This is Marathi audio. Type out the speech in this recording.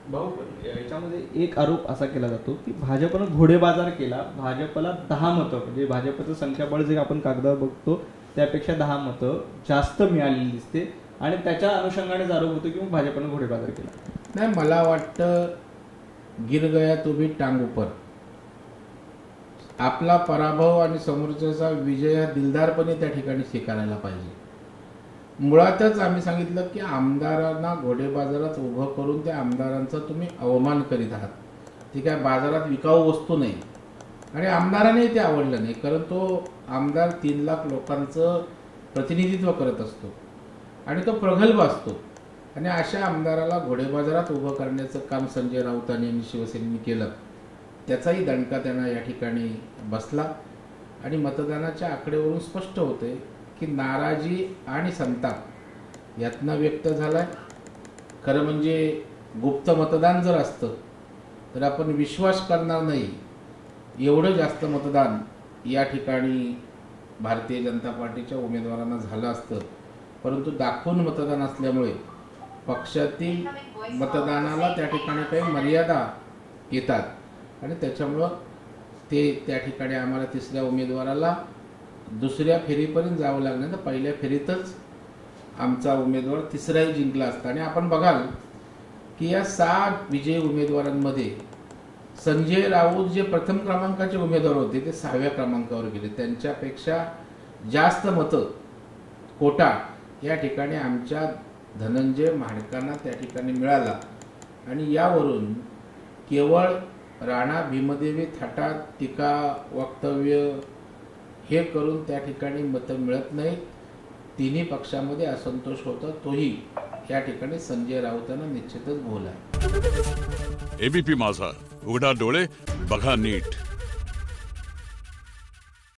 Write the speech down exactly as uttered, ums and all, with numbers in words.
भाऊ पण याच्यामध्ये एक आरोप असा केला जातो की भाजपनं घोडेबाजार केला, भाजपला दहा मतं म्हणजे भाजपचं संख्याबळ जे आपण कागदावर बघतो त्यापेक्षा दहा मतं जास्त मिळालेली दिसते आणि त्याच्या अनुषंगानेच आरोप होतो की भाजपनं घोडेबाजार केला. नाही, मला वाटतं गिर गया तो भी टांग ऊपर. आपला पराभव आणि समोरच्याचा विजय हा दिलदारपणे त्या ठिकाणी स्वीकारायला पाहिजे. मुळातच आम्ही सांगितलं की आमदारांना घोडेबाजारात उभं करून त्या आमदारांचा तुम्ही अवमान करीत आहात. ती काय बाजारात विकाऊ वस्तू नाही आणि आमदारांनाही ते आवडलं नाही, कारण तो आमदार तीन लाख लोकांचं प्रतिनिधित्व करत असतो आणि तो प्रगल्भ असतो आणि अशा आमदाराला घोडेबाजारात उभं करण्याचं काम संजय राऊतांनी आणि शिवसेनेने केलं. त्याचाही दणका त्यांना या ठिकाणी बसला आणि मतदानाच्या आकडेवरून स्पष्ट होते की नाराजी आणि संताप यातनं व्यक्त झालाय. खरं म्हणजे गुप्त मतदान जर असतं तर आपण विश्वास करणार नाही एवढं जास्त मतदान या ठिकाणी भारतीय जनता पार्टीच्या उमेदवारांना झालं असतं, परंतु दाखवून मतदान असल्यामुळे पक्षातील मतदानाला त्या ठिकाणी काही मर्यादा येतात आणि त्याच्यामुळं ते त्या ठिकाणी आम्हाला तिसऱ्या उमेदवाराला दुसऱ्या फेरीपर्यंत जावं लागलं तर पहिल्या फेरीतच आमचा उमेदवार तिसराही जिंकला असता. आणि आपण बघाल की या सहा विजयी उमेदवारांमध्ये संजय राऊत जे प्रथम क्रमांकाचे उमेदवार होते ते सहाव्या क्रमांकावर गेले. त्यांच्यापेक्षा जास्त मतं कोटा या ठिकाणी आमच्या धनंजय महाडकांना त्या ठिकाणी मिळाला आणि यावरून केवळ राणा भीमदेवी थाटात टीका वक्तव्य हे करून त्या ठिकाणी मतं मिळत नाहीत. तिन्ही पक्षामध्ये असंतोष होता, तोही या ठिकाणी संजय राऊतांना निश्चितच भोवला. एबीपी माझा, उघडा डोळे बघा नीट.